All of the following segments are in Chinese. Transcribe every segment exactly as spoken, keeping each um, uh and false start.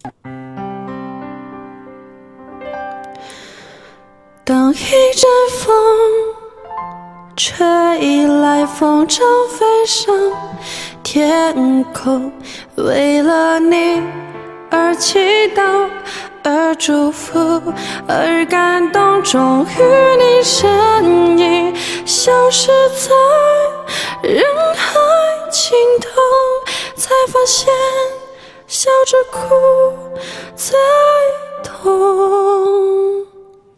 当一阵风吹来，风筝飞上天空，为了你而祈祷，而祝福，而感动。终于你身影消失在人海尽头，才发现笑着哭最痛。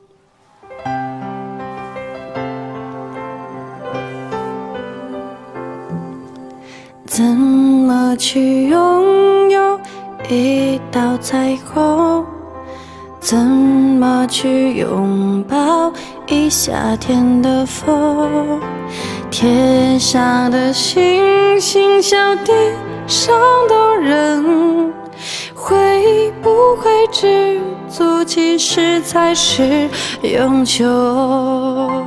怎么去拥有一道彩虹？怎么去拥抱一夏天的风？天上的星星，小地上的人，会不会知足，其实才是永久。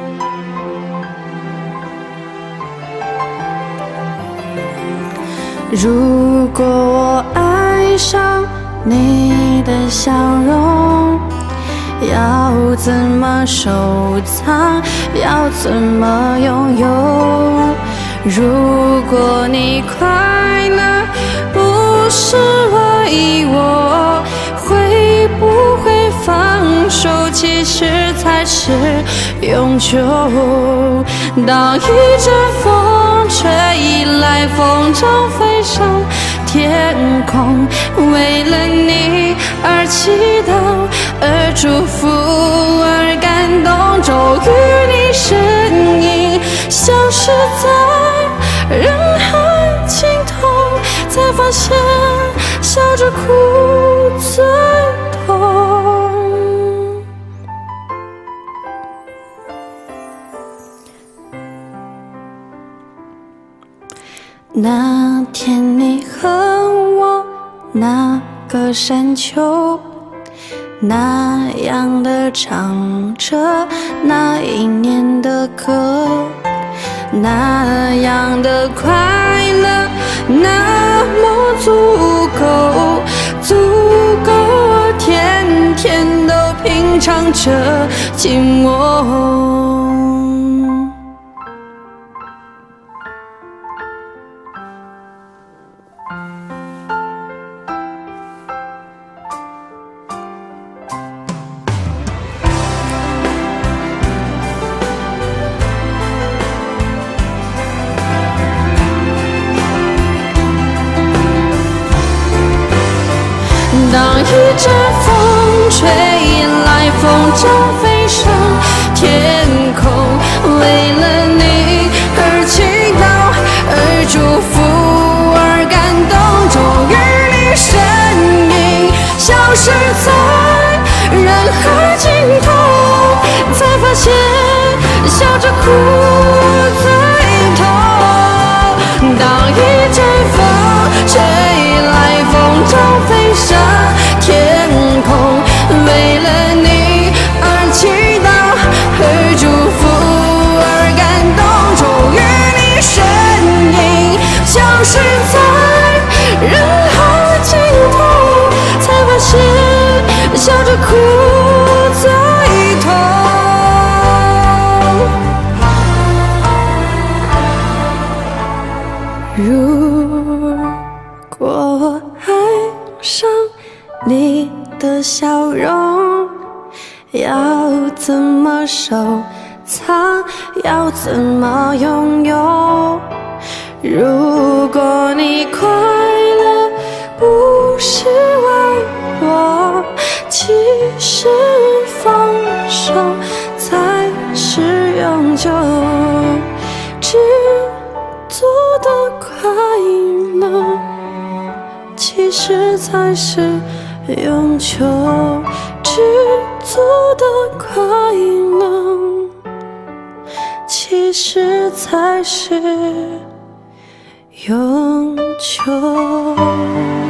如果我爱上你的笑容，要怎么收藏？要怎么拥有？如果你快乐不是为我，会不会放手？其实才是永久。当一阵风吹来，风筝飞上天空，为了你而祈祷，而祝福，而感动。终于你身影消失在人海尽头，才发现笑着哭最痛。那天你和我那个山丘，那样的唱着那一年的歌，那样的快乐，那么足够，足够我天天都品尝着寂寞。当一阵风吹来，风筝飞上天空，为了你而祈祷，而祝福，而感动。终于你身影消失在人海尽头，才发现笑着哭最痛。当一阵风吹来，风筝飞上天空，为了你而祈祷，而祝福，而感动。终于你身影消失在人海尽头，才发现笑着哭最痛。如果我爱上你的笑容，要怎么收藏？要怎么拥有？如果你快乐不是为我，其实放手才是永久。知足的快乐，其实才是永久。知足的快乐，其实才是永久。